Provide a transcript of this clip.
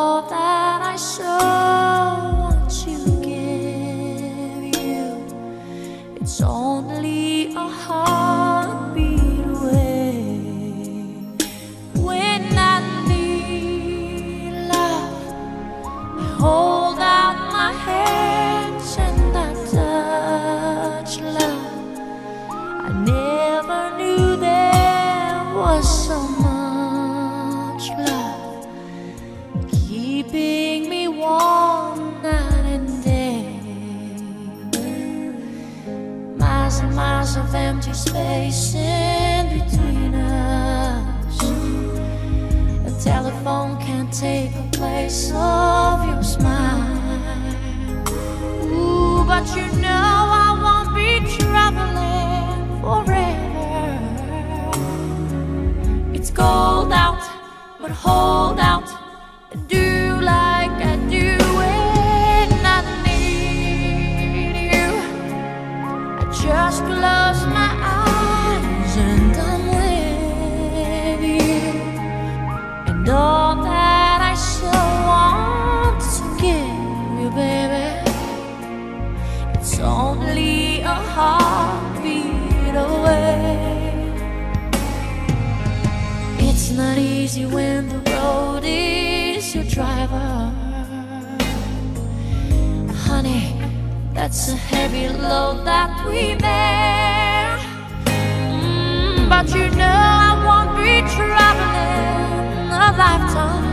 all that I so want to give you, it's only a heartbeat away. When I need love, I hold out my hands and I touch love. I never knew there was so much love keeping me warm night and day. Miles and miles of empty space in between us. A telephone can't take the place of your smile. Ooh, but you know I won't be traveling forever. It's cold out, but hold out and do like I do when I need you. I just close my eyes and I'm with you, and all that I so want to give you, baby, it's only a heartbeat away. It's not easy when the road is your driver. Honey, that's a heavy load that we bear. But you know I won't be traveling a lifetime